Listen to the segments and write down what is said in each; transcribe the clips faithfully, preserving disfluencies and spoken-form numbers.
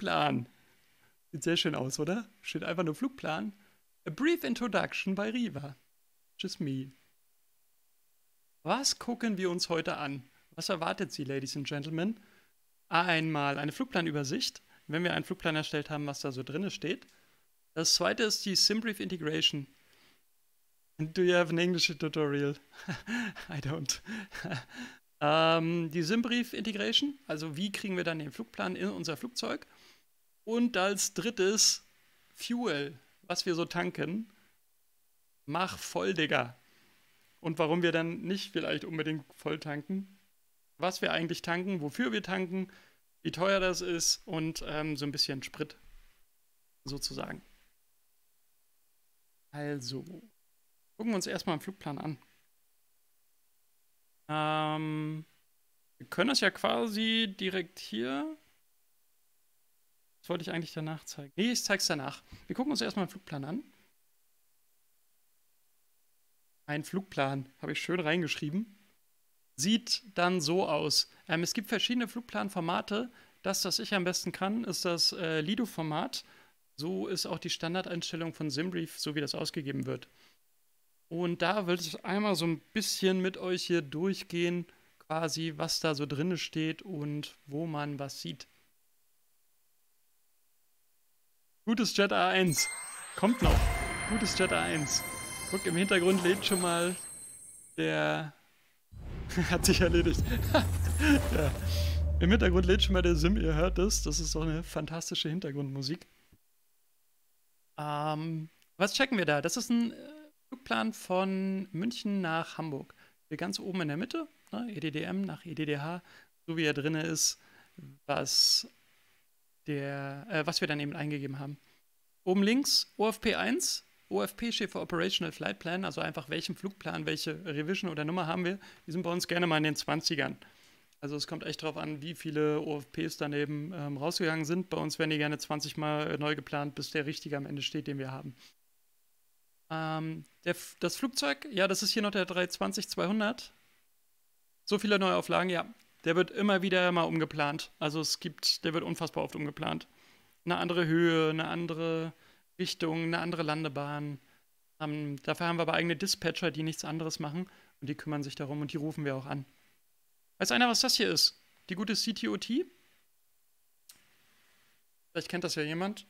Flugplan. Sieht sehr schön aus, oder? Steht einfach nur Flugplan. A brief introduction by Riva. Just me. Was gucken wir uns heute an? Was erwartet Sie, Ladies and Gentlemen? Einmal eine Flugplanübersicht, wenn wir einen Flugplan erstellt haben, was da so drin steht. Das zweite ist die SimBrief Integration. Do you have an English tutorial? I don't. ähm, die SimBrief Integration, also wie kriegen wir dann den Flugplan in unser Flugzeug? Und als drittes Fuel, was wir so tanken. Mach voll, Digga. Und warum wir dann nicht vielleicht unbedingt voll tanken. Was wir eigentlich tanken, wofür wir tanken, wie teuer das ist und ähm, so ein bisschen Sprit sozusagen. Also, gucken wir uns erstmal einen Flugplan an. Ähm, wir können das ja quasi direkt hier. Das wollte ich eigentlich danach zeigen. Nee, ich zeige es danach. Wir gucken uns erstmal einen Flugplan an. Ein Flugplan, habe ich schön reingeschrieben. Sieht dann so aus. Ähm, es gibt verschiedene Flugplanformate. Das, was ich am besten kann, ist das äh, Lido-Format. So ist auch die Standardeinstellung von SimBrief, so wie das ausgegeben wird. Und da will ich einmal so ein bisschen mit euch hier durchgehen, quasi, was da so drin steht und wo man was sieht. Gutes Jet A eins. Kommt noch. Gutes Jet A eins. Guck, im Hintergrund lebt schon mal der... Hat sich erledigt. Ja. Im Hintergrund lädt schon mal der Sim, ihr hört das. Das ist doch eine fantastische Hintergrundmusik. Ähm, was checken wir da? Das ist ein Flugplan von München nach Hamburg. Hier ganz oben in der Mitte, ne, E D D M nach E D D H, so wie er drin ist, was, der, äh, was wir dann eben eingegeben haben. Oben links O F P eins. O F P steht für Operational Flight Plan, also einfach welchen Flugplan, welche Revision oder Nummer haben wir. Die sind bei uns gerne mal in den zwanzigern. Also es kommt echt drauf an, wie viele O F Ps daneben ähm, rausgegangen sind. Bei uns werden die gerne zwanzig Mal neu geplant, bis der richtige am Ende steht, den wir haben. Ähm, der, das Flugzeug, ja, das ist hier noch der dreihundertzwanzig zweihundert. So viele Neuauflagen, ja. Der wird immer wieder mal umgeplant. Also es gibt, der wird unfassbar oft umgeplant. Eine andere Höhe, eine andere Richtung, eine andere Landebahn. Ähm, dafür haben wir aber eigene Dispatcher, die nichts anderes machen. Und die kümmern sich darum und die rufen wir auch an. Weiß einer, was das hier ist? Die gute C T O T? Vielleicht kennt das ja jemand.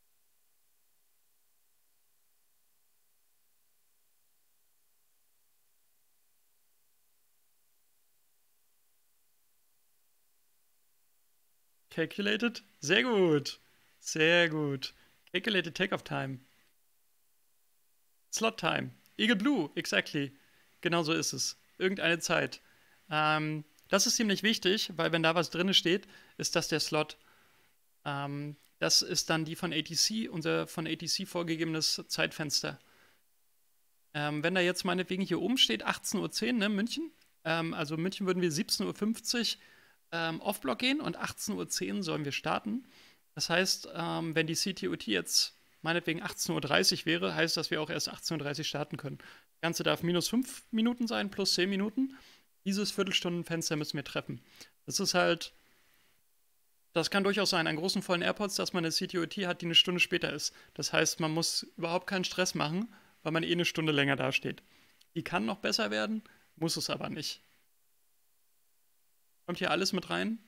Calculated? Sehr gut. Sehr gut. Calculated Takeoff Time. Slot Time. Eagle Blue, exactly. Genau so ist es. Irgendeine Zeit. Ähm, das ist ziemlich wichtig, weil wenn da was drin steht, ist das der Slot. Ähm, das ist dann die von A T C, unser von A T C vorgegebenes Zeitfenster. Ähm, wenn da jetzt meinetwegen hier oben steht achtzehn Uhr zehn, ne, München. Ähm, also München würden wir siebzehn Uhr fünfzig ähm, Off-Block gehen und achtzehn Uhr zehn sollen wir starten. Das heißt, ähm, wenn die C T O T jetzt meinetwegen achtzehn Uhr dreißig wäre, heißt das, dass wir auch erst achtzehn Uhr dreißig starten können. Das Ganze darf minus fünf Minuten sein, plus zehn Minuten. Dieses Viertelstundenfenster müssen wir treffen. Das ist halt, das kann durchaus sein, an großen vollen Airports, dass man eine C T O T hat, die eine Stunde später ist. Das heißt, man muss überhaupt keinen Stress machen, weil man eh eine Stunde länger dasteht. Die kann noch besser werden, muss es aber nicht. Kommt hier alles mit rein?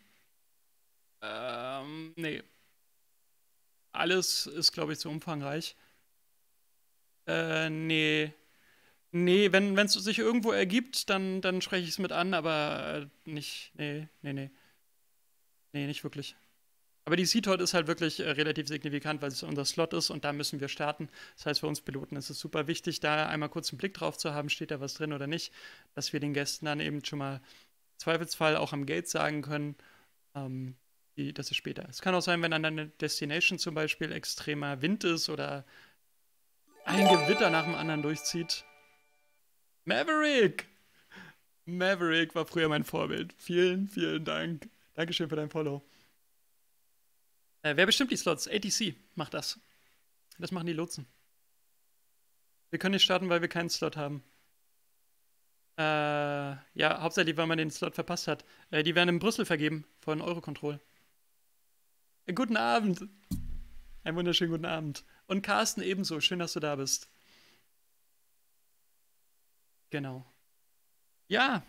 Ähm, nee. Alles ist, glaube ich, zu umfangreich. Äh, nee. Nee, wenn es sich irgendwo ergibt, dann, dann spreche ich es mit an, aber äh, nicht, nee, nee, nee. Nee, nicht wirklich. Aber die C T O T ist halt wirklich äh, relativ signifikant, weil es unser Slot ist und da müssen wir starten. Das heißt, für uns Piloten ist es super wichtig, da einmal kurz einen Blick drauf zu haben, steht da was drin oder nicht, dass wir den Gästen dann eben schon mal im Zweifelsfall auch am Gate sagen können, ähm, die, dass es später ist. Es kann auch sein, wenn an deiner Destination zum Beispiel extremer Wind ist oder ein Gewitter nach dem anderen durchzieht. Maverick! Maverick war früher mein Vorbild. Vielen, vielen Dank. Dankeschön für dein Follow. Äh, wer bestimmt die Slots? A T C macht das. Das machen die Lotsen. Wir können nicht starten, weil wir keinen Slot haben. Äh, ja, hauptsächlich, weil man den Slot verpasst hat. Äh, die werden in Brüssel vergeben von Eurocontrol. Guten Abend. Einen wunderschönen guten Abend. Und Carsten ebenso. Schön, dass du da bist. Genau. Ja.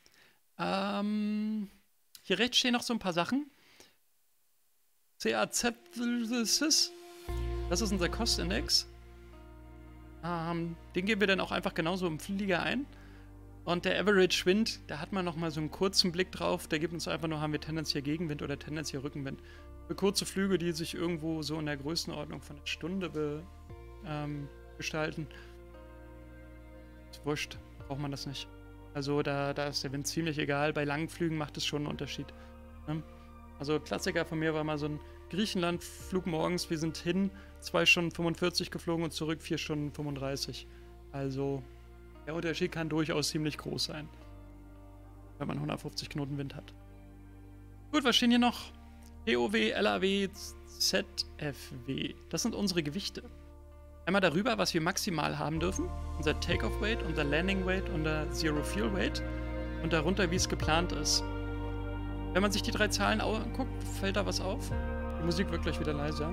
Ähm, hier rechts stehen noch so ein paar Sachen. C A Z, das ist unser Kostindex. Ähm, den geben wir dann auch einfach genauso im Flieger ein. Und der Average Wind, da hat man noch mal so einen kurzen Blick drauf. Der gibt uns einfach nur, haben wir tendenziell Gegenwind oder tendenziell Rückenwind. Für kurze Flüge, die sich irgendwo so in der Größenordnung von einer Stunde be, ähm, gestalten. Ist wurscht, braucht man das nicht. Also da, da ist der Wind ziemlich egal. Bei langen Flügen macht es schon einen Unterschied. Ne? Also Klassiker von mir war mal so ein Griechenland-Flug morgens. Wir sind hin, zwei Stunden fünfundvierzig geflogen und zurück vier Stunden fünfunddreißig. Also der Unterschied kann durchaus ziemlich groß sein, wenn man hundertfünfzig Knoten Wind hat. Gut, was stehen hier noch? P O W, L A W, Z F W. Das sind unsere Gewichte. Einmal darüber, was wir maximal haben dürfen. Unser Takeoff-Weight, unser Landing-Weight, unser Zero-Fuel-Weight. Und darunter, wie es geplant ist. Wenn man sich die drei Zahlen anguckt, fällt da was auf. Die Musik wird gleich wieder leiser.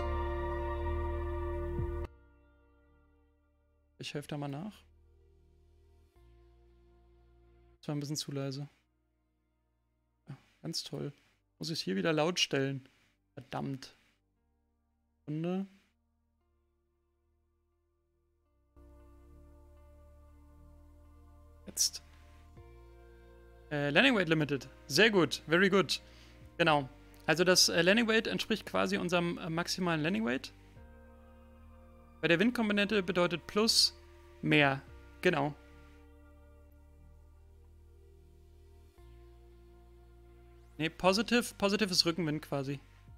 Ich helfe da mal nach. Das war ein bisschen zu leise. Ja, ganz toll. Muss ich es hier wieder laut stellen. Verdammt. Sekunde. Jetzt. Äh, Landing Weight Limited. Sehr gut. Very good. Genau. Also das äh, Landing Weight entspricht quasi unserem äh, maximalen Landing Weight. Bei der Windkomponente bedeutet plus mehr. Genau. Ne, positive. Positive ist Rückenwind quasi.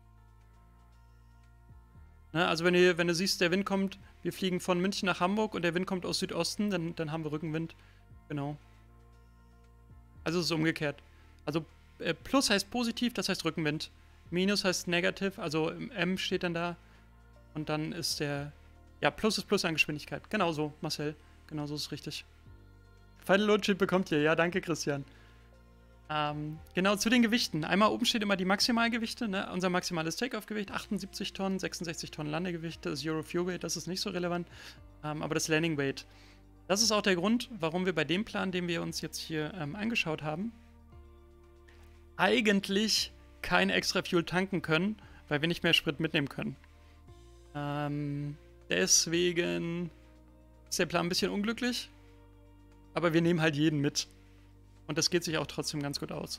Ne, also wenn du, wenn du siehst, der Wind kommt, wir fliegen von München nach Hamburg und der Wind kommt aus Südosten, dann, dann haben wir Rückenwind. Genau. Also es ist umgekehrt. Also äh, Plus heißt positiv, das heißt Rückenwind. Minus heißt negativ, also M steht dann da. Und dann ist der... Ja, Plus ist Plus an Geschwindigkeit. Genau so, Marcel. Genau so ist es richtig. Final Load Sheet bekommt ihr. Ja, danke, Christian. Ähm, genau, zu den Gewichten. Einmal oben steht immer die Maximalgewichte. Ne? Unser maximales Take-Off-Gewicht, achtundsiebzig Tonnen, sechsundsechzig Tonnen Landegewicht. Das Euro Fuel Weight, das ist nicht so relevant. Ähm, aber das Landing Weight. Das ist auch der Grund, warum wir bei dem Plan, den wir uns jetzt hier ähm, angeschaut haben, eigentlich kein extra Fuel tanken können, weil wir nicht mehr Sprit mitnehmen können. Ähm, deswegen ist der Plan ein bisschen unglücklich, aber wir nehmen halt jeden mit. Und das geht sich auch trotzdem ganz gut aus.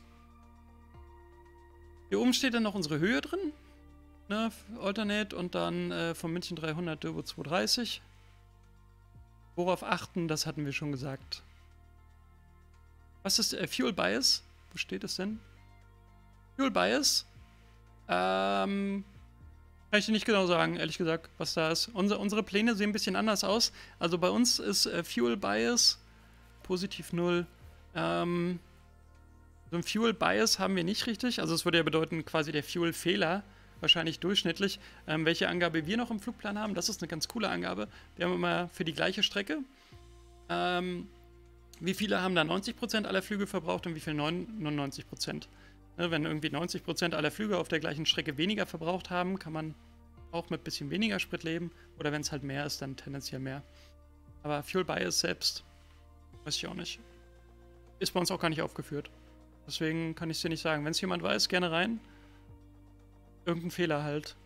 Hier oben steht dann noch unsere Höhe drin, ne, Alternate und dann äh, von München dreihundert Turbo zweihundertdreißig. Worauf achten, das hatten wir schon gesagt. Was ist äh, Fuel Bias? Wo steht es denn? Fuel Bias? Ähm, kann ich dir nicht genau sagen, ehrlich gesagt, was da ist. Unser, unsere Pläne sehen ein bisschen anders aus. Also bei uns ist äh, Fuel Bias positiv null. Ähm, so ein Fuel Bias haben wir nicht richtig. Also es würde ja bedeuten, quasi der Fuel-Fehler, wahrscheinlich durchschnittlich. Ähm, welche Angabe wir noch im Flugplan haben, das ist eine ganz coole Angabe. Wir haben immer für die gleiche Strecke. Ähm, wie viele haben da neunzig Prozent aller Flüge verbraucht und wie viel neunundneunzig Prozent? Ne, wenn irgendwie neunzig Prozent aller Flüge auf der gleichen Strecke weniger verbraucht haben, kann man auch mit ein bisschen weniger Sprit leben. Oder wenn es halt mehr ist, dann tendenziell mehr. Aber Fuel Bias selbst, weiß ich auch nicht. Ist bei uns auch gar nicht aufgeführt. Deswegen kann ich es dir nicht sagen. Wenn es jemand weiß, gerne rein. Irgendein Fehler halt.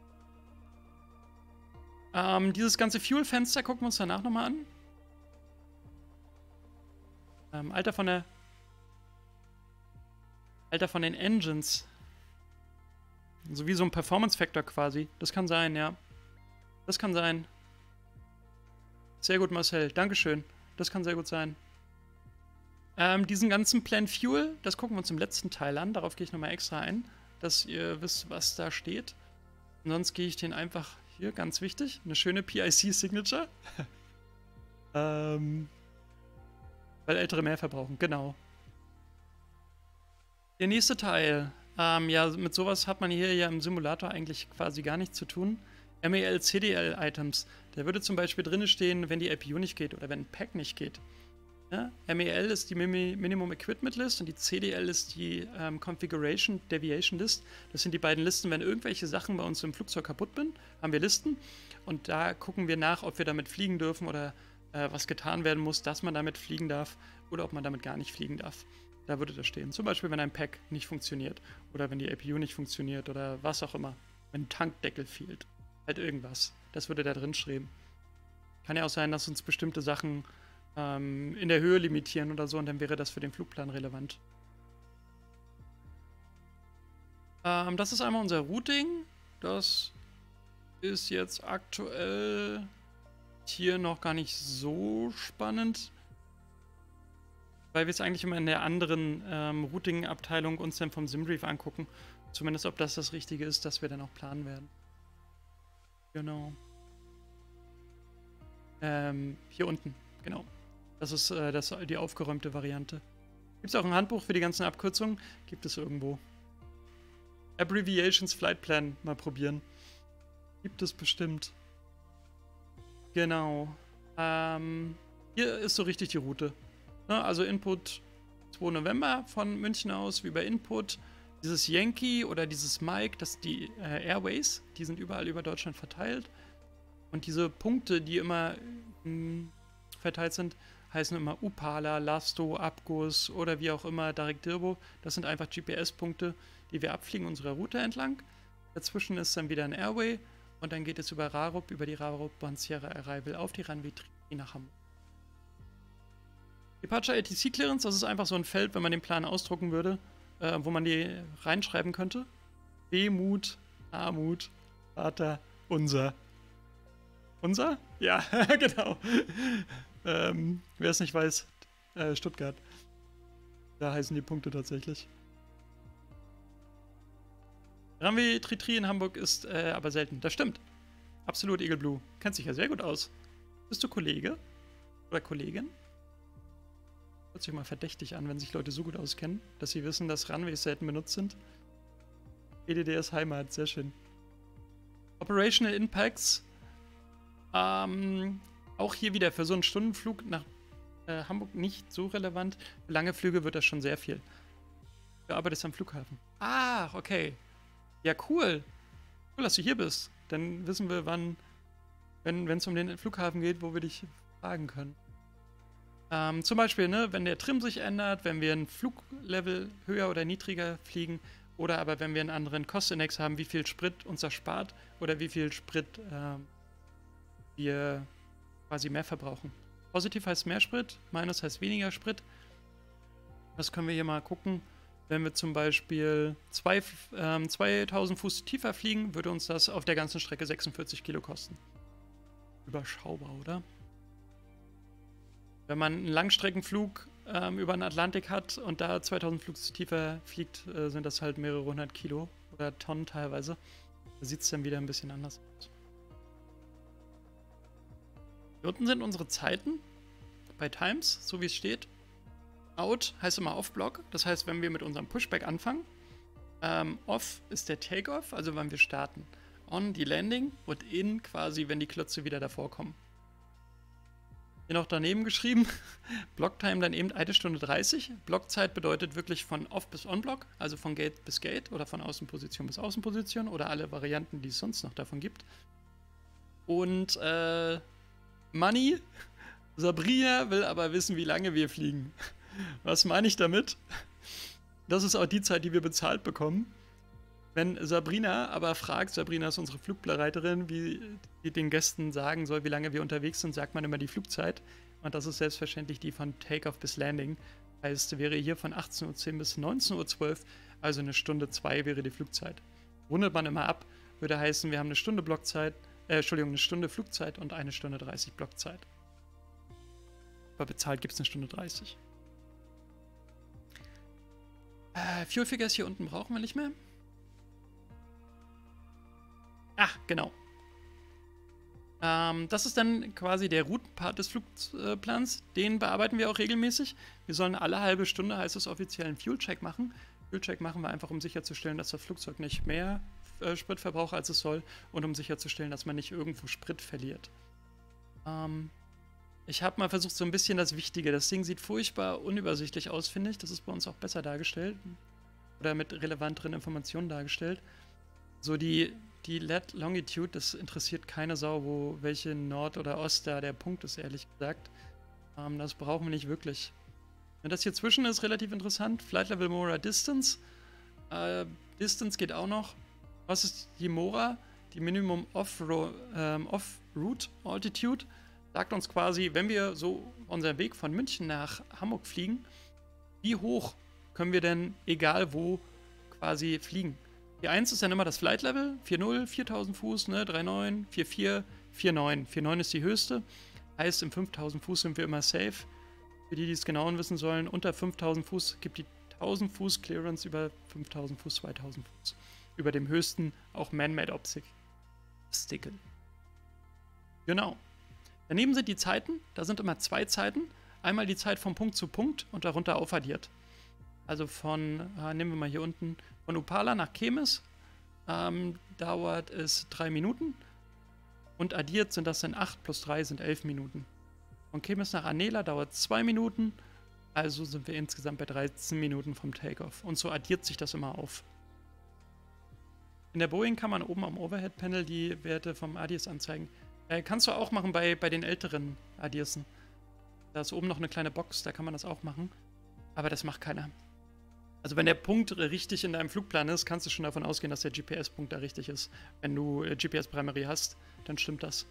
Ähm, dieses ganze Fuel-Fenster gucken wir uns danach nochmal an. Ähm, Alter von der... Alter von den Engines. So wie so ein Performance-Factor quasi. Das kann sein, ja. Das kann sein. Sehr gut, Marcel. Dankeschön. Das kann sehr gut sein. Ähm, diesen ganzen Plan Fuel, das gucken wir uns im letzten Teil an. Darauf gehe ich nochmal extra ein, dass ihr wisst, was da steht. Und sonst gehe ich den einfach hier, ganz wichtig, eine schöne P I C-Signature. ähm, weil Ältere mehr verbrauchen, genau. Der nächste Teil. Ähm, ja, mit sowas hat man hier ja im Simulator eigentlich quasi gar nichts zu tun. M E L C D L-Items. Da würde zum Beispiel drin stehen, wenn die L P U nicht geht oder wenn ein Pack nicht geht. Ja? M E L ist die Mimi Minimum Equipment List und die C D L ist die ähm, Configuration Deviation List. Das sind die beiden Listen, wenn irgendwelche Sachen bei uns im Flugzeug kaputt sind, haben wir Listen und da gucken wir nach, ob wir damit fliegen dürfen oder äh, was getan werden muss, dass man damit fliegen darf oder ob man damit gar nicht fliegen darf. Da würde das stehen. Zum Beispiel, wenn ein Pack nicht funktioniert oder wenn die A P U nicht funktioniert oder was auch immer. Wenn ein Tankdeckel fehlt. Halt irgendwas. Das würde da drin stehen. Kann ja auch sein, dass uns bestimmte Sachen ähm, in der Höhe limitieren oder so und dann wäre das für den Flugplan relevant. Ähm, das ist einmal unser Routing. Das ist jetzt aktuell hier noch gar nicht so spannend, weil wir es eigentlich immer in der anderen ähm, Routing-Abteilung uns dann vom Simbrief angucken. Zumindest, ob das das Richtige ist, dass wir dann auch planen werden. Genau. Ähm, hier unten, genau. Das ist äh, das, die aufgeräumte Variante. Gibt es auch ein Handbuch für die ganzen Abkürzungen? Gibt es irgendwo. Abbreviations Flight Plan mal probieren. Gibt es bestimmt. Genau. Ähm, hier ist so richtig die Route. Ne, also Input zweiter November von München aus, wie bei Input. Dieses Yankee oder dieses Mike, das sind die äh, Airways, die sind überall über Deutschland verteilt. Und diese Punkte, die immer mh, verteilt sind, heißen immer Upala, Lasto, Abgus oder wie auch immer, Darek Dirbo. Das sind einfach G P S-Punkte, die wir abfliegen unserer Route entlang. Dazwischen ist dann wieder ein Airway und dann geht es über Rarup, über die Rarup Bahn Sierra Arrival auf die Runway drei nach Hamburg. Departure A T C Clearance, das ist einfach so ein Feld, wenn man den Plan ausdrucken würde, äh, wo man die reinschreiben könnte. Wehmut, Armut, Vater, unser. Unser? Ja, genau. ähm, wer es nicht weiß, äh, Stuttgart. Da heißen die Punkte tatsächlich. Runway Tri Tri in Hamburg ist äh, aber selten. Das stimmt. Absolut, Eagle Blue. Kennt sich ja sehr gut aus. Bist du Kollege? Oder Kollegin? Hört sich mal verdächtig an, wenn sich Leute so gut auskennen, dass sie wissen, dass Runways selten benutzt sind. E D D ist Heimat, sehr schön. Operational Impacts. Ähm, auch hier wieder für so einen Stundenflug nach äh, Hamburg nicht so relevant. Für lange Flüge wird das schon sehr viel. Du arbeitest am Flughafen. Ah, okay. Ja, cool. Cool, dass du hier bist. Dann wissen wir, wann, wenn es um den Flughafen geht, wo wir dich fragen können. Ähm, zum Beispiel, ne, wenn der Trim sich ändert, wenn wir ein Fluglevel höher oder niedriger fliegen oder aber wenn wir einen anderen Kostindex haben, wie viel Sprit uns das spart oder wie viel Sprit ähm, wir quasi mehr verbrauchen. Positiv heißt mehr Sprit, Minus heißt weniger Sprit. Das können wir hier mal gucken. Wenn wir zum Beispiel zwei, ähm, zweitausend Fuß tiefer fliegen, würde uns das auf der ganzen Strecke sechsundvierzig Kilo kosten. Überschaubar, oder? Wenn man einen Langstreckenflug ähm, über den Atlantik hat und da zweitausend Fuß tiefer fliegt, äh, sind das halt mehrere hundert Kilo oder Tonnen teilweise. Da sieht es dann wieder ein bisschen anders aus. Hier unten sind unsere Zeiten bei Times, so wie es steht. Out heißt immer Off-Block, das heißt, wenn wir mit unserem Pushback anfangen. Ähm, off ist der Takeoff, also wann wir starten. On die Landing und in quasi, wenn die Klötze wieder davor kommen. Hier noch daneben geschrieben, Blocktime dann eben eine Stunde dreißig. Blockzeit bedeutet wirklich von Off bis On-Block, also von Gate bis Gate oder von Außenposition bis Außenposition oder alle Varianten, die es sonst noch davon gibt. Und äh, Money, Sabrina will aber wissen, wie lange wir fliegen. Was meine ich damit? Das ist auch die Zeit, die wir bezahlt bekommen. Wenn Sabrina aber fragt, Sabrina ist unsere Flugbegleiterin, wie die den Gästen sagen soll, wie lange wir unterwegs sind, sagt man immer die Flugzeit. Und das ist selbstverständlich die von Takeoff bis Landing. Heißt, wäre hier von achtzehn Uhr zehn bis neunzehn Uhr zwölf, also eine Stunde zwei wäre die Flugzeit. Rundet man immer ab, würde heißen, wir haben eine Stunde Blockzeit, äh, Entschuldigung, eine Stunde Flugzeit und eine Stunde dreißig Blockzeit. Aber bezahlt gibt es eine Stunde dreißig. Äh, Fuel Figures hier unten brauchen wir nicht mehr. Ah, genau. Ähm, das ist dann quasi der Routenpart des Flugplans. Den bearbeiten wir auch regelmäßig. Wir sollen alle halbe Stunde, heißt es offiziell, einen Fuel-Check machen. Fuel-Check machen wir einfach, um sicherzustellen, dass das Flugzeug nicht mehr äh, Sprit verbraucht, als es soll. Und um sicherzustellen, dass man nicht irgendwo Sprit verliert. Ähm, Ich habe mal versucht, so ein bisschen das Wichtige. Das Ding sieht furchtbar unübersichtlich aus, finde ich. Das ist bei uns auch besser dargestellt. Oder mit relevanteren Informationen dargestellt. So die, die Lat Longitude, das interessiert keine Sau, wo welche Nord oder Ost da der Punkt ist, ehrlich gesagt. Ähm, das brauchen wir nicht wirklich. Und das hier zwischen ist relativ interessant. Flight Level Mora Distance. Äh, Distance geht auch noch. Was ist die Mora? Die Minimum Off-Route ähm, Off Altitude. Sagt uns quasi, wenn wir so unseren Weg von München nach Hamburg fliegen, wie hoch können wir denn, egal wo, quasi fliegen. Die eins ist dann immer das Flight Level, vier null, viertausend Fuß, ne, drei neun, vier vier, vier neun. vier neun ist die höchste, heißt im fünftausend Fuß sind wir immer safe. Für die, die es genau wissen sollen, unter fünftausend Fuß gibt die tausend Fuß Clearance, über fünftausend Fuß, zweitausend Fuß. Über dem höchsten auch Man-Made Obstacle. Genau. Daneben sind die Zeiten, da sind immer zwei Zeiten. Einmal die Zeit von Punkt zu Punkt und darunter aufaddiert. Also von, äh, nehmen wir mal hier unten, von Upala nach Kemis ähm, dauert es drei Minuten und addiert sind das dann acht plus drei sind elf Minuten. Von Kemis nach Anela dauert es zwei Minuten, also sind wir insgesamt bei dreizehn Minuten vom Takeoff. Und so addiert sich das immer auf. In der Boeing kann man oben am Overhead-Panel die Werte vom A D I S anzeigen. Äh, kannst du auch machen bei, bei den älteren A D I S. Da ist oben noch eine kleine Box, da kann man das auch machen. Aber das macht keiner. Also wenn der Punkt richtig in deinem Flugplan ist, kannst du schon davon ausgehen, dass der G P S-Punkt da richtig ist. Wenn du äh, G P S-Primary hast, dann stimmt das.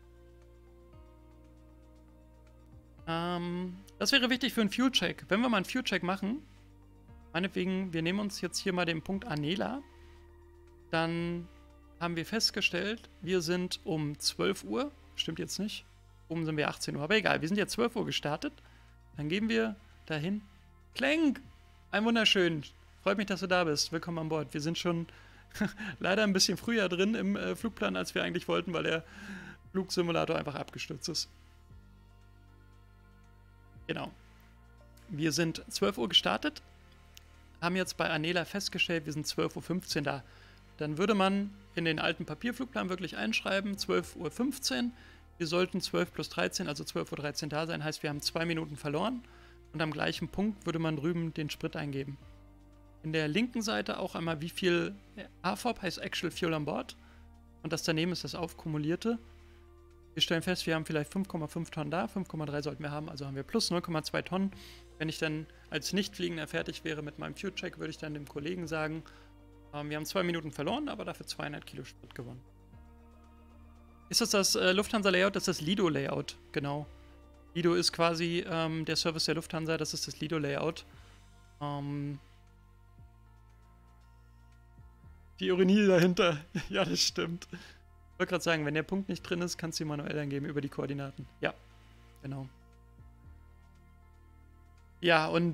Ähm, das wäre wichtig für einen Fuel-Check. Wenn wir mal einen Fuel-Check machen, meinetwegen, wir nehmen uns jetzt hier mal den Punkt Anela, dann haben wir festgestellt, wir sind um zwölf Uhr, stimmt jetzt nicht, oben sind wir achtzehn Uhr, aber egal, wir sind jetzt zwölf Uhr gestartet, dann gehen wir dahin. Klenk! Ein wunderschön. Freut mich, dass du da bist. Willkommen an Bord. Wir sind schon leider ein bisschen früher drin im äh, Flugplan, als wir eigentlich wollten, weil der Flugsimulator einfach abgestürzt ist. Genau. Wir sind zwölf Uhr gestartet, haben jetzt bei Anela festgestellt, wir sind zwölf Uhr fünfzehn da. Dann würde man in den alten Papierflugplan wirklich einschreiben, zwölf Uhr fünfzehn. Wir sollten zwölf plus dreizehn, also zwölf Uhr dreizehn da sein. Heißt, wir haben zwei Minuten verloren. Und am gleichen Punkt würde man drüben den Sprit eingeben. In der linken Seite auch einmal, wie viel A F O B heißt Actual Fuel on Board. Und das daneben ist das aufkumulierte. Wir stellen fest, wir haben vielleicht fünf Komma fünf Tonnen da, fünf Komma drei sollten wir haben, also haben wir plus null Komma zwei Tonnen. Wenn ich dann als Nichtfliegender fertig wäre mit meinem Fuel-Check, würde ich dann dem Kollegen sagen, ähm, wir haben zwei Minuten verloren, aber dafür zweihundert Kilo Sprit gewonnen. Ist das das äh, Lufthansa-Layout? Das ist das Lido-Layout, genau. Lido ist quasi ähm, der Service der Lufthansa, das ist das Lido-Layout. Ähm, die Ironie dahinter, ja, das stimmt. Ich wollte gerade sagen, wenn der Punkt nicht drin ist, kannst du ihn manuell eingeben über die Koordinaten. Ja, genau. Ja, und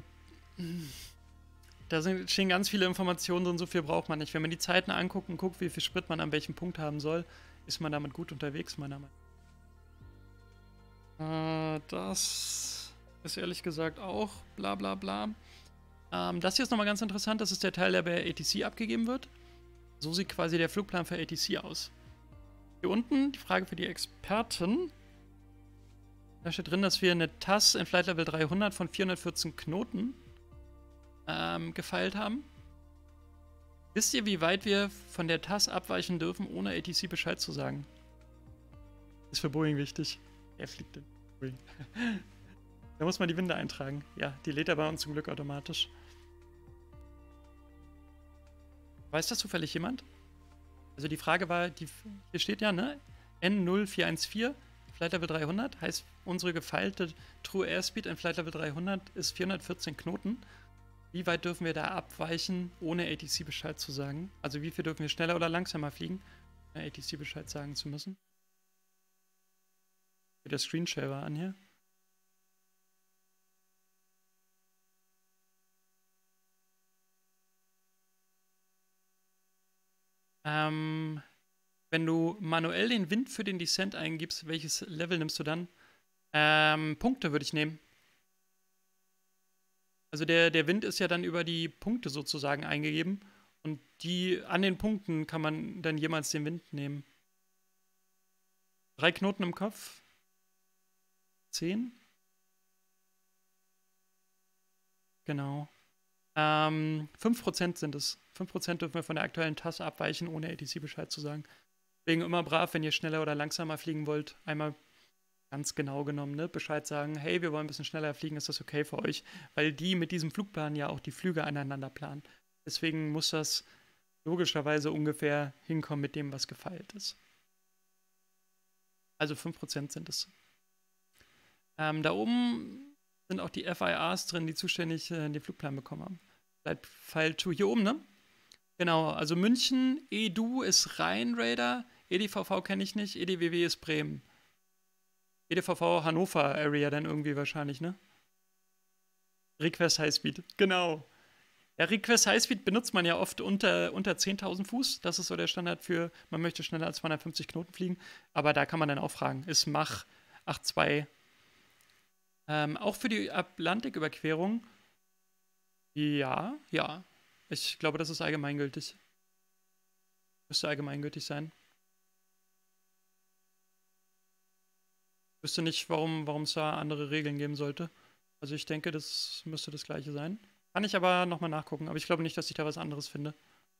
da sind, stehen ganz viele Informationen drin, so viel braucht man nicht. Wenn man die Zeiten anguckt und guckt, wie viel Sprit man an welchem Punkt haben soll, ist man damit gut unterwegs, meiner Meinung nach. Äh, das ist ehrlich gesagt auch bla bla bla. Ähm, das hier ist nochmal ganz interessant, das ist der Teil, der bei A T C abgegeben wird. So sieht quasi der Flugplan für A T C aus. Hier unten die Frage für die Experten. Da steht drin, dass wir eine T A S in Flight Level dreihundert von vierhundertvierzehn Knoten ähm, gefeilt haben. Wisst ihr, wie weit wir von der T A S abweichen dürfen, ohne A T C Bescheid zu sagen? Ist für Boeing wichtig. Er fliegt in Boeing. Da muss man die Winde eintragen. Ja, die lädt er bei uns zum Glück automatisch. Weiß das zufällig jemand? Also die Frage war, die, hier steht ja, ne? N null vier eins vier, Flight Level dreihundert, heißt unsere gefeilte True Airspeed in Flight Level dreihundert ist vierhundertvierzehn Knoten. Wie weit dürfen wir da abweichen, ohne A T C Bescheid zu sagen? Also wie viel dürfen wir schneller oder langsamer fliegen, ohne A T C Bescheid sagen zu müssen? Der Screenshare an hier. Ähm, wenn du manuell den Wind für den Descent eingibst, welches Level nimmst du dann? Ähm, Punkte würde ich nehmen. Also der, der Wind ist ja dann über die Punkte sozusagen eingegeben. Und die an den Punkten kann man dann jemals den Wind nehmen. Drei Knoten im Kopf. zehn. Genau. Ähm, fünf Prozent sind es. fünf Prozent dürfen wir von der aktuellen Tasse abweichen, ohne A T C Bescheid zu sagen. Deswegen immer brav, wenn ihr schneller oder langsamer fliegen wollt, einmal ganz genau genommen, ne, Bescheid sagen, hey, wir wollen ein bisschen schneller fliegen, ist das okay für euch? Weil die mit diesem Flugplan ja auch die Flüge aneinander planen. Deswegen muss das logischerweise ungefähr hinkommen mit dem, was gefeilt ist. Also fünf Prozent sind es. Ähm, da oben sind auch die F I As drin, die zuständig äh, den Flugplan bekommen haben. Bleibt File zwei hier oben, ne? Genau, also München, E D U ist Rhein-Radar, E D V V kenne ich nicht, E D W W ist Bremen. E D V V Hannover Area dann irgendwie wahrscheinlich, ne? Request Highspeed, genau. Ja, Request Highspeed benutzt man ja oft unter, unter zehntausend Fuß. Das ist so der Standard für, man möchte schneller als zweihundertfünfzig Knoten fliegen. Aber da kann man dann auch fragen, ist Mach acht Komma zwei ähm, auch für die Atlantiküberquerung? Ja, ja. Ich glaube, das ist allgemeingültig. Müsste allgemeingültig sein. Ich wüsste nicht, warum warum es da andere Regeln geben sollte. Also ich denke, das müsste das gleiche sein. Kann ich aber nochmal nachgucken, aber ich glaube nicht, dass ich da was anderes finde.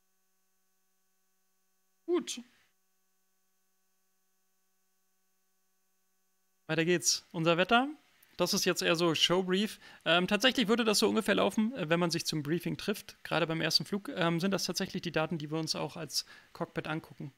Gut. Weiter geht's. Unser Wetter. Das ist jetzt eher so Showbrief. Ähm, tatsächlich würde das so ungefähr laufen, äh, wenn man sich zum Briefing trifft. Gerade beim ersten Flug ähm, sind das tatsächlich die Daten, die wir uns auch als Cockpit angucken.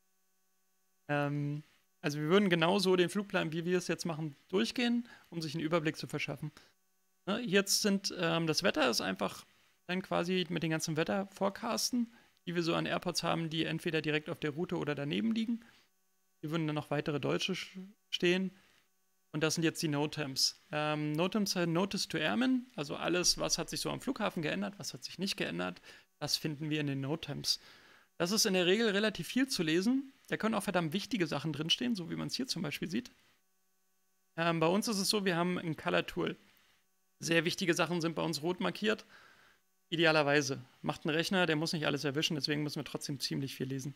Ähm, also wir würden genauso den Flugplan, wie wir es jetzt machen, durchgehen, um sich einen Überblick zu verschaffen. Ne, jetzt sind, ähm, das Wetter ist einfach dann quasi mit den ganzen Wetterforecasten, die wir so an Airports haben, die entweder direkt auf der Route oder daneben liegen. Hier würden dann noch weitere deutsche stehen. Und das sind jetzt die NOTAMs. Ähm, NOTAMs sind Notice to Airmen, also alles, was hat sich so am Flughafen geändert, was hat sich nicht geändert, das finden wir in den NOTAMs. Das ist in der Regel relativ viel zu lesen. Da können auch verdammt wichtige Sachen drinstehen, so wie man es hier zum Beispiel sieht. Ähm, bei uns ist es so, wir haben ein Color-Tool. Sehr wichtige Sachen sind bei uns rot markiert. Idealerweise. Macht ein Rechner, der muss nicht alles erwischen, deswegen müssen wir trotzdem ziemlich viel lesen.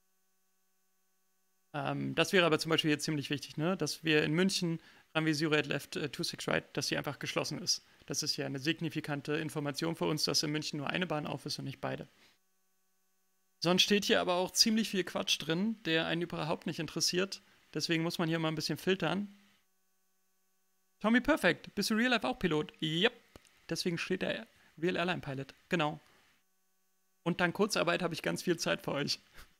Ähm, das wäre aber zum Beispiel jetzt ziemlich wichtig, ne? Dass wir in München Runway Zero at Left äh, two six Right, dass sie einfach geschlossen ist. Das ist ja eine signifikante Information für uns, dass in München nur eine Bahn auf ist und nicht beide. Sonst steht hier aber auch ziemlich viel Quatsch drin, der einen überhaupt nicht interessiert. Deswegen muss man hier mal ein bisschen filtern. Tommy Perfect, bist du Real Life auch Pilot? Yep. Deswegen steht der Real Airline Pilot. Genau. Und dank Kurzarbeit habe ich ganz viel Zeit für euch.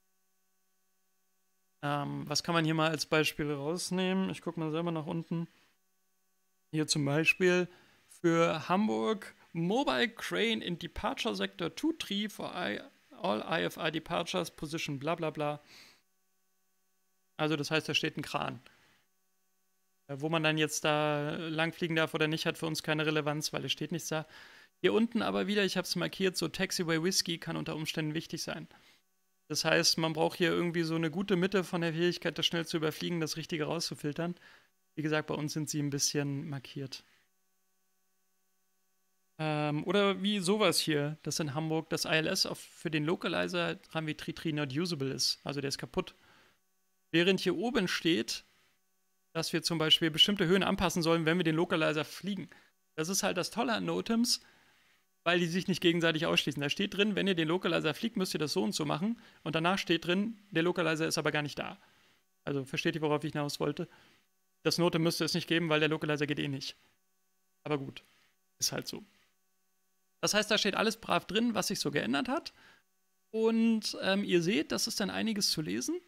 Ähm, was kann man hier mal als Beispiel rausnehmen? Ich gucke mal selber nach unten. Hier zum Beispiel für Hamburg Mobile Crane in Departure Sector two three for I, all I F I Departures Position bla bla bla. Also das heißt, da steht ein Kran. Wo man dann jetzt da langfliegen darf oder nicht, hat für uns keine Relevanz, weil es steht nichts da. Hier unten aber wieder, ich habe es markiert, so Taxiway Whiskey kann unter Umständen wichtig sein. Das heißt, man braucht hier irgendwie so eine gute Mitte von der Fähigkeit, das schnell zu überfliegen, das Richtige rauszufiltern. Wie gesagt, bei uns sind sie ein bisschen markiert. Ähm, oder wie sowas hier, das in Hamburg das I L S auf, für den Localizer Runway drei drei not usable ist. Also der ist kaputt. Während hier oben steht, dass wir zum Beispiel bestimmte Höhen anpassen sollen, wenn wir den Localizer fliegen. Das ist halt das Tolle an NOTAMs, weil die sich nicht gegenseitig ausschließen. Da steht drin, wenn ihr den Localizer fliegt, müsst ihr das so und so machen. Und danach steht drin, der Localizer ist aber gar nicht da. Also versteht ihr, worauf ich hinaus wollte? Das Note müsste es nicht geben, weil der Localizer geht eh nicht. Aber gut, ist halt so. Das heißt, da steht alles brav drin, was sich so geändert hat. Und ähm, ihr seht, das ist dann einiges zu lesen.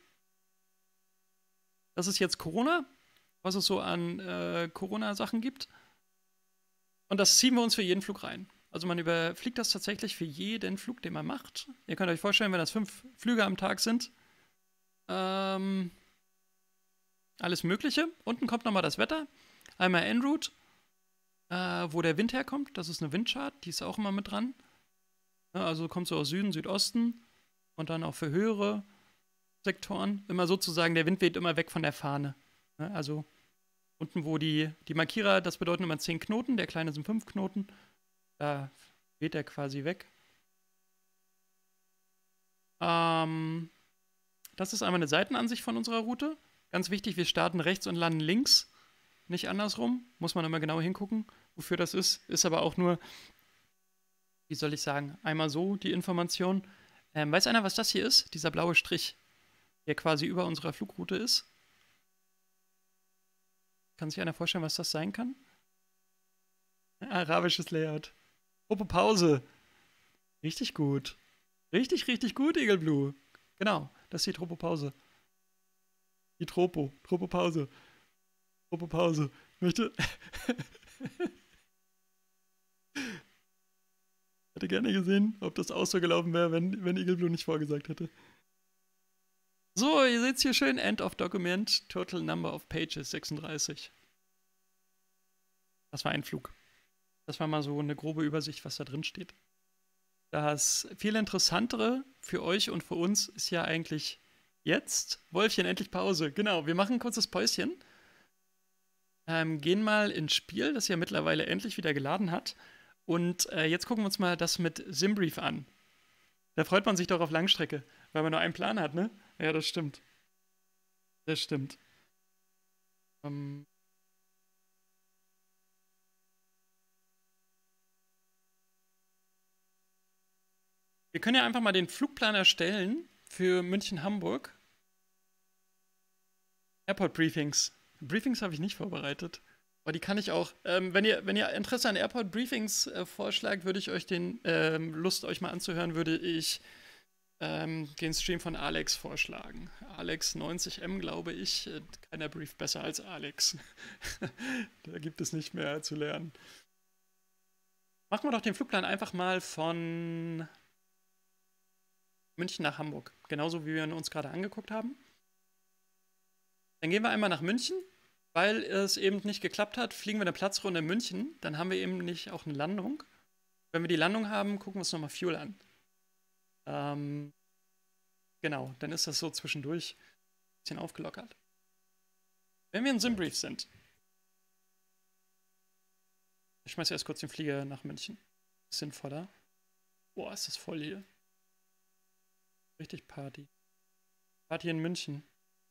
Das ist jetzt Corona, was es so an äh, Corona-Sachen gibt. Und das ziehen wir uns für jeden Flug rein. Also man überfliegt das tatsächlich für jeden Flug, den man macht. Ihr könnt euch vorstellen, wenn das fünf Flüge am Tag sind, ähm, alles Mögliche. Unten kommt nochmal das Wetter. Einmal en route, äh, wo der Wind herkommt. Das ist eine Windchart, die ist auch immer mit dran. Ja, also kommt so aus Süden, Südosten und dann auch für höhere Sektoren. Immer sozusagen, der Wind weht immer weg von der Fahne. Ja, also unten, wo die, die Markierer, das bedeuten immer zehn Knoten, der kleine sind fünf Knoten. Da weht er quasi weg. Ähm, das ist einmal eine Seitenansicht von unserer Route. Ganz wichtig, wir starten rechts und landen links. nicht andersrum. Muss man immer genau hingucken, wofür das ist. Ist aber auch nur, wie soll ich sagen, einmal so die Information. Ähm, weiß einer, was das hier ist? Dieser blaue Strich, der quasi über unserer Flugroute ist. Kann sich einer vorstellen, was das sein kann? Arabisches Layout. Tropo Pause. Richtig gut. Richtig, richtig gut, Eagle Blue. Genau, das ist die Tropo Pause. Die Tropo. Tropo Pause. Tropo Pause. Möchte. Hätte gerne gesehen, ob das auch so gelaufen wäre, wenn, wenn Eagle Blue nicht vorgesagt hätte. So, ihr seht hier schön, End of Document, Total Number of Pages, sechsunddreißig. Das war ein Flug. Das war mal so eine grobe Übersicht, was da drin steht. Das viel Interessantere für euch und für uns ist ja eigentlich jetzt, Wolfchen, endlich Pause. Genau, wir machen ein kurzes Päuschen. Ähm, gehen mal ins Spiel, das ja mittlerweile endlich wieder geladen hat. Und äh, jetzt gucken wir uns mal das mit Simbrief an. Da freut man sich doch auf Langstrecke, weil man nur einen Plan hat, ne? Ja, das stimmt. Das stimmt. Ähm wir können ja einfach mal den Flugplan erstellen für München-Hamburg. Airport-Briefings. Briefings habe ich nicht vorbereitet. Aber die kann ich auch. Ähm, wenn, ihr, wenn ihr Interesse an Airport-Briefings äh, vorschlagt, würde ich euch den, ähm, Lust euch mal anzuhören, würde ich ähm, den Stream von Alex vorschlagen. Alex neunzig M, glaube ich. Äh, keiner brieft besser als Alex. Da gibt es nicht mehr zu lernen. Machen wir doch den Flugplan einfach mal von München nach Hamburg. Genauso wie wir ihn uns gerade angeguckt haben. Dann gehen wir einmal nach München. Weil es eben nicht geklappt hat, fliegen wir eine Platzrunde in München. Dann haben wir eben nicht auch eine Landung. Wenn wir die Landung haben, gucken wir uns nochmal Fuel an. Ähm, genau, dann ist das so zwischendurch ein bisschen aufgelockert. Wenn wir in Simbrief sind. Ich schmeiße erst kurz den Flieger nach München. Ist sinnvoller. Boah, ist das voll hier. Richtig Party. Party in München.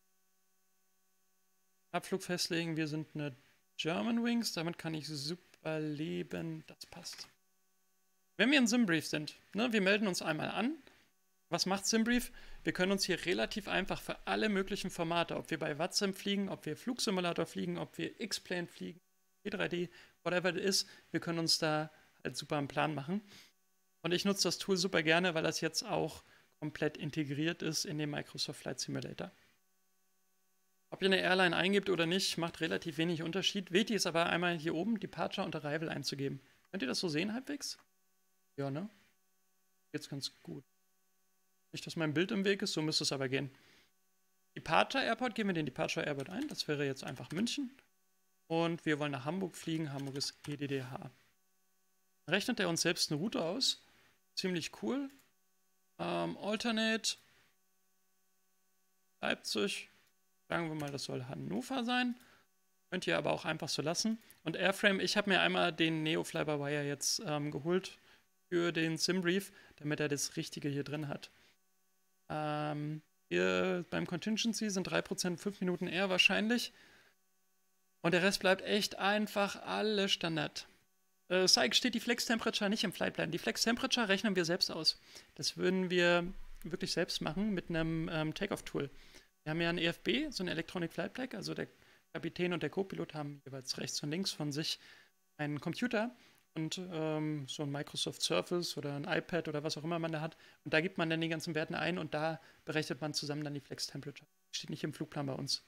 Abflug festlegen, wir sind eine Germanwings, damit kann ich super leben, das passt. Wenn wir in Simbrief sind, ne, wir melden uns einmal an. Was macht Simbrief? Wir können uns hier relativ einfach für alle möglichen Formate, ob wir bei Watsim fliegen, ob wir Flugsimulator fliegen, ob wir X-Plane fliegen, P drei D, whatever it is, wir können uns da halt super einen Plan machen. Und ich nutze das Tool super gerne, weil das jetzt auch komplett integriert ist in den Microsoft Flight Simulator. Ob ihr eine Airline eingibt oder nicht, macht relativ wenig Unterschied. Wichtig ist aber einmal hier oben Departure und Arrival einzugeben. Könnt ihr das so sehen halbwegs? Ja, ne? Jetzt ganz gut. Nicht, dass mein Bild im Weg ist, so müsste es aber gehen. Departure Airport, geben wir den Departure Airport ein. Das wäre jetzt einfach München. Und wir wollen nach Hamburg fliegen. Hamburg ist E D D H. Rechnet er uns selbst eine Route aus. Ziemlich cool. Ähm, Alternate. Leipzig. Sagen wir mal, das soll Hannover sein. Könnt ihr aber auch einfach so lassen. Und Airframe, ich habe mir einmal den Neo Fly-by-Wire jetzt ähm, geholt für den Simbrief, damit er das Richtige hier drin hat. Ähm, hier beim Contingency sind drei Prozent fünf Minuten eher wahrscheinlich. Und der Rest bleibt echt einfach alles Standard. Äh, Psych steht die Flex Temperature nicht im Flightplan. Die Flex Temperature rechnen wir selbst aus. Das würden wir wirklich selbst machen mit einem ähm, Takeoff-Tool. Wir haben ja ein E F B, so ein Electronic Flight Bag, also der Kapitän und der Co-Pilot haben jeweils rechts und links von sich einen Computer und ähm, so ein Microsoft Surface oder ein iPad oder was auch immer man da hat. Und da gibt man dann die ganzen Werten ein und da berechnet man zusammen dann die Flex Temperature. Steht nicht im Flugplan bei uns.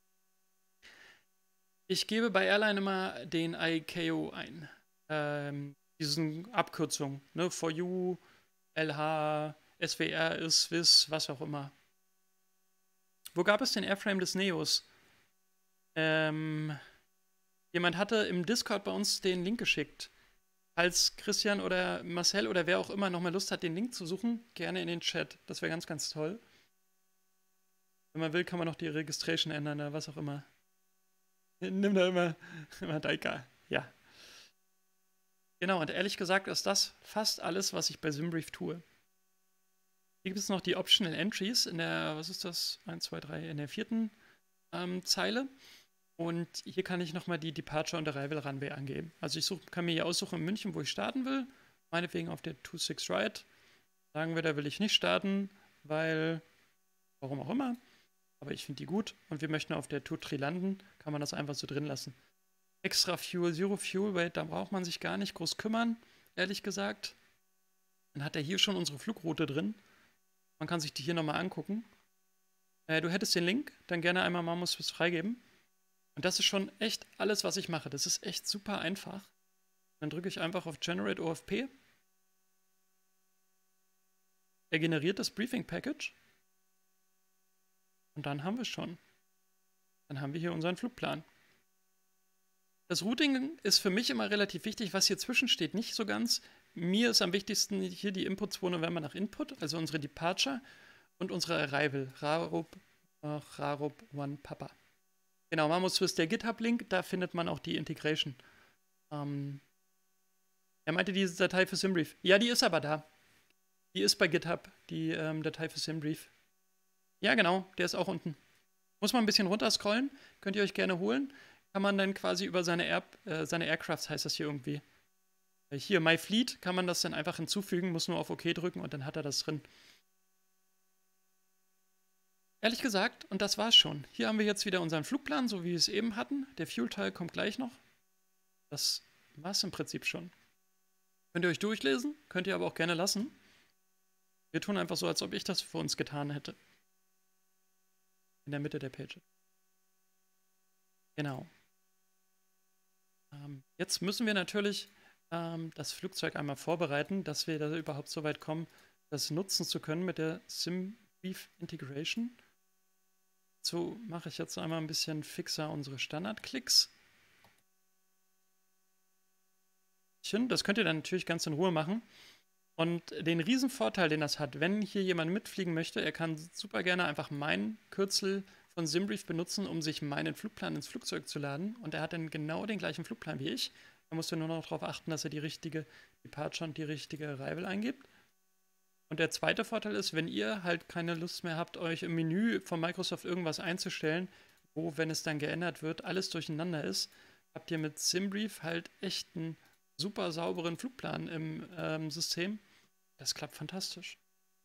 Ich gebe bei Airline immer den I C A O ein. Ähm, diesen Abkürzung, ne? For You, L H, S W R, Swiss, was auch immer. Wo gab es den Airframe des Neos? Ähm, jemand hatte im Discord bei uns den Link geschickt. Falls Christian oder Marcel oder wer auch immer nochmal Lust hat, den Link zu suchen, gerne in den Chat. Das wäre ganz, ganz toll. Wenn man will, kann man noch die Registration ändern oder was auch immer. Nimm da immer, immer Daika. Ja. Genau, und ehrlich gesagt ist das fast alles, was ich bei Simbrief tue. Hier gibt es noch die Optional Entries in der, was ist das? eins, zwei, drei, in der vierten ähm, Zeile. Und hier kann ich nochmal die Departure und Arrival Runway angeben. Also ich such, kann mir hier aussuchen in München, wo ich starten will. Meinetwegen auf der zwei sechs Right. Sagen wir, da will ich nicht starten, weil, warum auch immer. Aber ich finde die gut. Und wir möchten auf der zwei drei landen. Kann man das einfach so drin lassen. Extra Fuel, Zero Fuel Weight, da braucht man sich gar nicht groß kümmern, ehrlich gesagt. Dann hat er hier schon unsere Flugroute drin. Man kann sich die hier nochmal angucken. Äh, du hättest den Link, dann gerne einmal Mammoth freigeben. Und das ist schon echt alles, was ich mache. Das ist echt super einfach. Dann drücke ich einfach auf Generate O F P. Er generiert das Briefing Package. Und dann haben wir es schon. Dann haben wir hier unseren Flugplan. Das Routing ist für mich immer relativ wichtig. Was hier zwischen steht, nicht so ganz. Mir ist am wichtigsten hier die Input zwei November nach Input, also unsere Departure und unsere Arrival. Rarup, äh, Rarup One Papa. Genau, Mammoth Swiss, der GitHub-Link, da findet man auch die Integration. Ähm, er meinte diese Datei für Simbrief. Ja, die ist aber da. Die ist bei GitHub, die ähm, Datei für Simbrief. Ja, genau, der ist auch unten. Muss man ein bisschen runterscrollen, könnt ihr euch gerne holen. Kann man dann quasi über seine, Air, äh, seine Aircrafts, heißt das hier irgendwie. Hier, My Fleet, kann man das dann einfach hinzufügen, muss nur auf OK drücken und dann hat er das drin. Ehrlich gesagt, und das war's schon. Hier haben wir jetzt wieder unseren Flugplan, so wie wir es eben hatten. Der Fuel-Teil kommt gleich noch. Das war's im Prinzip schon. Könnt ihr euch durchlesen, könnt ihr aber auch gerne lassen. Wir tun einfach so, als ob ich das für uns getan hätte. In der Mitte der Page. Genau. Ähm, jetzt müssen wir natürlich ähm, das Flugzeug einmal vorbereiten, dass wir da überhaupt so weit kommen, das nutzen zu können mit der Simbrief Integration. So mache ich jetzt einmal ein bisschen fixer unsere Standardklicks. Das könnt ihr dann natürlich ganz in Ruhe machen. Und den riesen Vorteil, den das hat, wenn hier jemand mitfliegen möchte, er kann super gerne einfach mein Kürzel von Simbrief benutzen, um sich meinen Flugplan ins Flugzeug zu laden. Und er hat dann genau den gleichen Flugplan wie ich. Er muss nur noch darauf achten, dass er die richtige Departure und die richtige Arrival eingibt. Und der zweite Vorteil ist, wenn ihr halt keine Lust mehr habt, euch im Menü von Microsoft irgendwas einzustellen, wo, wenn es dann geändert wird, alles durcheinander ist, habt ihr mit Simbrief halt echt einen super sauberen Flugplan im ähm, System. Das klappt fantastisch.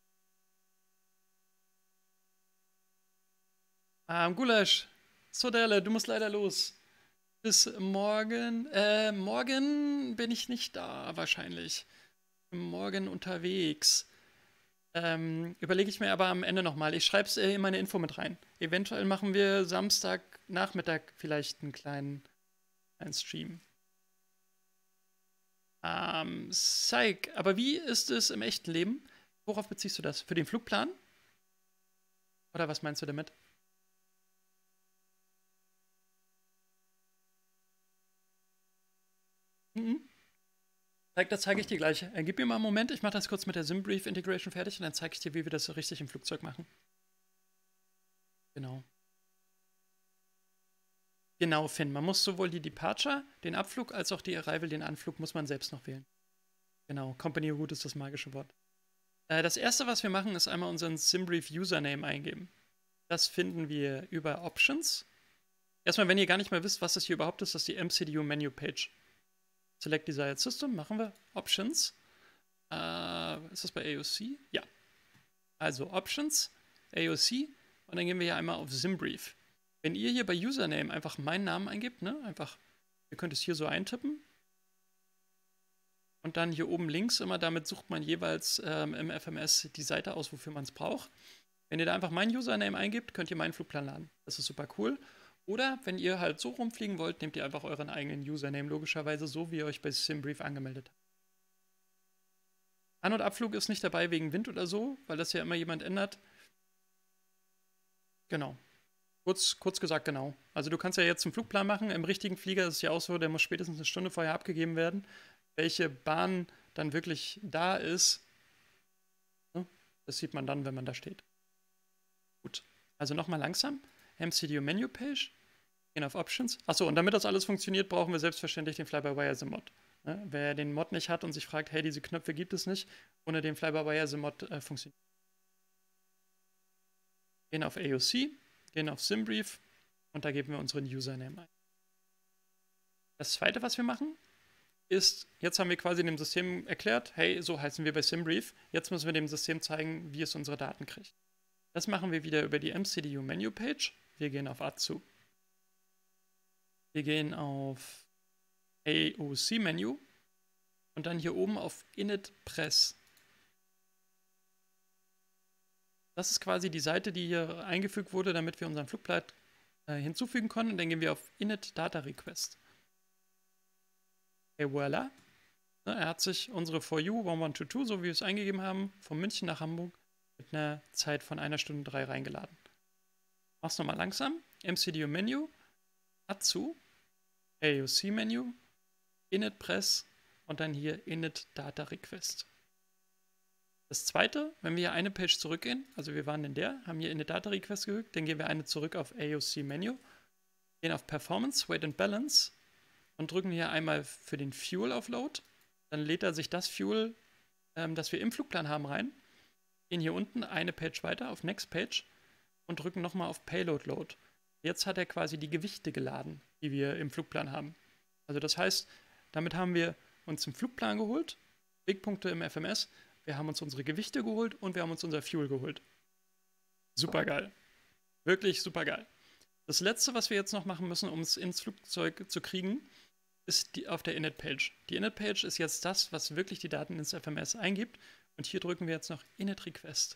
Ähm, Gulasch, Sodelle, du musst leider los. Bis morgen. Äh, morgen bin ich nicht da, wahrscheinlich. Morgen unterwegs. Ähm, überlege ich mir aber am Ende nochmal. Ich schreibe es äh, in meine Info mit rein. Eventuell machen wir Samstagnachmittag vielleicht einen kleinen, kleinen Stream. Ähm, Psych, aber wie ist es im echten Leben? Worauf beziehst du das? Für den Flugplan? Oder was meinst du damit? Mhm. Das zeige ich dir gleich. Äh, gib mir mal einen Moment, ich mache das kurz mit der Simbrief Integration fertig und dann zeige ich dir, wie wir das so richtig im Flugzeug machen. Genau. Genau, Finn. Man muss sowohl die Departure, den Abflug, als auch die Arrival, den Anflug, muss man selbst noch wählen. Genau, Company Route ist das magische Wort. Äh, das erste, was wir machen, ist einmal unseren Simbrief Username eingeben. Das finden wir über Options. Erstmal, wenn ihr gar nicht mehr wisst, was das hier überhaupt ist, das ist die M C D U Menu Page. Select Desired System, machen wir Options. Äh, ist das bei A O C? Ja. Also Options, A O C und dann gehen wir hier einmal auf Simbrief. Wenn ihr hier bei Username einfach meinen Namen eingebt, ne, einfach, ihr könnt es hier so eintippen. Und dann hier oben links immer, damit sucht man jeweils ähm, im F M S die Seite aus, wofür man es braucht. Wenn ihr da einfach meinen Username eingibt, könnt ihr meinen Flugplan laden. Das ist super cool. Oder wenn ihr halt so rumfliegen wollt, nehmt ihr einfach euren eigenen Username, logischerweise so, wie ihr euch bei Simbrief angemeldet habt. An- und Abflug ist nicht dabei wegen Wind oder so, weil das ja immer jemand ändert. Genau. Kurz, kurz gesagt, genau. Also du kannst ja jetzt einen Flugplan machen. Im richtigen Flieger ist es ja auch so, der muss spätestens eine Stunde vorher abgegeben werden. Welche Bahn dann wirklich da ist, ne? Das sieht man dann, wenn man da steht. Gut. Also nochmal langsam. M C D U Menu Page. Gehen auf Options. Achso, und damit das alles funktioniert, brauchen wir selbstverständlich den Fly-by-Wire-Mod. Ne? Wer den Mod nicht hat und sich fragt, hey, diese Knöpfe gibt es nicht, ohne den Fly-by-Wire-Mod äh, funktioniert. Gehen auf A O C, gehen auf Simbrief und da geben wir unseren Username ein. Das zweite, was wir machen, ist, jetzt haben wir quasi dem System erklärt, hey, so heißen wir bei SimBrief. Jetzt müssen wir dem System zeigen, wie es unsere Daten kriegt. Das machen wir wieder über die M C D U Menu Page. Wir gehen auf Atsu. Wir gehen auf A O C Menu und dann hier oben auf Init Press. Das ist quasi die Seite, die hier eingefügt wurde, damit wir unseren Flugblatt äh, hinzufügen können. Und dann gehen wir auf Init Data Request. Et voilà. Er hat sich unsere For You eins eins zwei zwei, so wie wir es eingegeben haben, von München nach Hamburg mit einer Zeit von einer Stunde drei reingeladen. Mach's nochmal langsam. M C D U Menu, Atsu, A O C Menu, Init Press und dann hier Init Data Request. Das zweite, wenn wir hier eine Page zurückgehen, also wir waren in der, haben hier Init Data Request gefügt, dann gehen wir eine zurück auf A O C Menu, gehen auf Performance, Weight and Balance und drücken hier einmal für den Fuel auf Load. Dann lädt er sich das Fuel, ähm, das wir im Flugplan haben, rein. Gehen hier unten eine Page weiter auf Next Page und drücken nochmal auf Payload Load. Jetzt hat er quasi die Gewichte geladen, die wir im Flugplan haben. Also das heißt, damit haben wir uns im Flugplan geholt, Wegpunkte im F M S, wir haben uns unsere Gewichte geholt und wir haben uns unser Fuel geholt. Super geil. Wirklich super geil. Das letzte, was wir jetzt noch machen müssen, um es ins Flugzeug zu kriegen, ist die auf der Init-Page. Die Init-Page ist jetzt das, was wirklich die Daten ins F M S eingibt. Und hier drücken wir jetzt noch Init Request.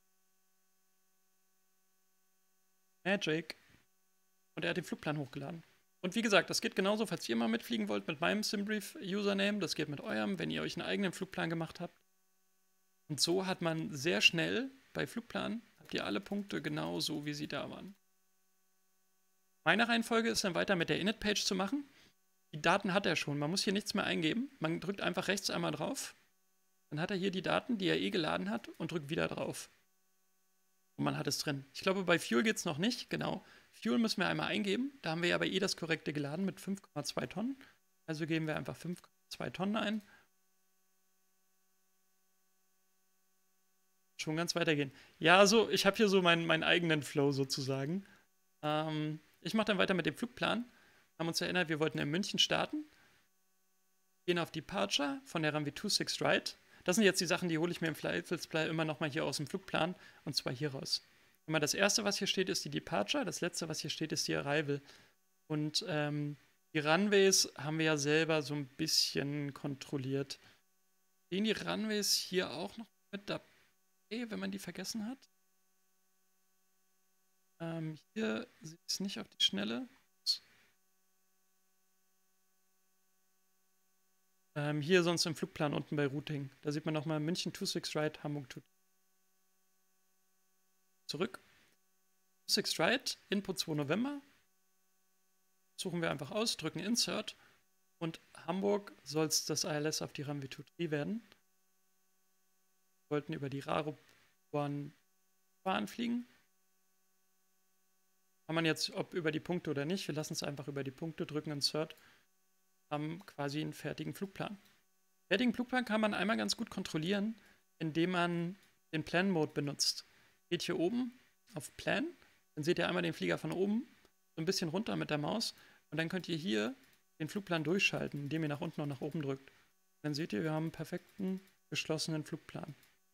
Magic. Und er hat den Flugplan hochgeladen. Und wie gesagt, das geht genauso, falls ihr mal mitfliegen wollt mit meinem SimBrief-Username. Das geht mit eurem, wenn ihr euch einen eigenen Flugplan gemacht habt. Und so hat man sehr schnell bei Flugplan, habt ihr alle Punkte genau so, wie sie da waren. Meine Reihenfolge ist dann weiter mit der Init-Page zu machen. Die Daten hat er schon. Man muss hier nichts mehr eingeben. Man drückt einfach rechts einmal drauf. Dann hat er hier die Daten, die er eh geladen hat und drückt wieder drauf. Und man hat es drin. Ich glaube, bei Fuel geht es noch nicht. Genau. Fuel müssen wir einmal eingeben. Da haben wir ja aber eh das korrekte geladen mit fünf Komma zwei Tonnen. Also geben wir einfach fünf Komma zwei Tonnen ein. Schon ganz weitergehen. Ja, also ich habe hier so meinen, meinen eigenen Flow sozusagen. Ähm, ich mache dann weiter mit dem Flugplan. Wir haben uns erinnert, wir wollten in München starten. Gehen auf Departure von der Runway sechsundzwanzig Right. Das sind jetzt die Sachen, die hole ich mir im Flight-Display immer nochmal hier aus dem Flugplan. Und zwar hier raus. Immer das erste, was hier steht, ist die Departure. Das letzte, was hier steht, ist die Arrival. Und ähm, die Runways haben wir ja selber so ein bisschen kontrolliert. Stehen die Runways hier auch noch mit dabei, wenn man die vergessen hat? Ähm, hier sehe ich es nicht auf die Schnelle. Ähm, hier sonst im Flugplan unten bei Routing. Da sieht man nochmal München sechsundzwanzig Right, Hamburg zwei. Zurück. sechsundzwanzig Right, Input zwei November. Suchen wir einfach aus, drücken Insert. Und Hamburg soll es das I L S auf die Runway drei werden. Wir wollten über die Raro-Bahn fliegen. Kann man jetzt, ob über die Punkte oder nicht, wir lassen es einfach über die Punkte, drücken Insert, haben quasi einen fertigen Flugplan. Fertigen Flugplan kann man einmal ganz gut kontrollieren, indem man den Plan-Mode benutzt. Geht hier oben auf Plan, dann seht ihr einmal den Flieger von oben, so ein bisschen runter mit der Maus und dann könnt ihr hier den Flugplan durchschalten, indem ihr nach unten und nach oben drückt. Dann seht ihr, wir haben einen perfekten, geschlossenen Flugplan.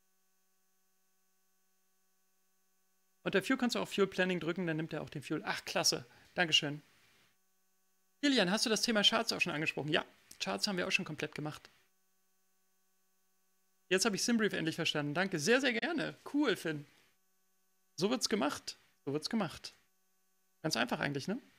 Unter Fuel kannst du auch Fuel Planning drücken, dann nimmt er auch den Fuel. Ach, klasse. Dankeschön. Kilian, hast du das Thema Charts auch schon angesprochen? Ja, Charts haben wir auch schon komplett gemacht. Jetzt habe ich SimBrief endlich verstanden. Danke, sehr, sehr gerne. Cool, Finn. So wird's gemacht. So wird's gemacht. Ganz einfach eigentlich, ne?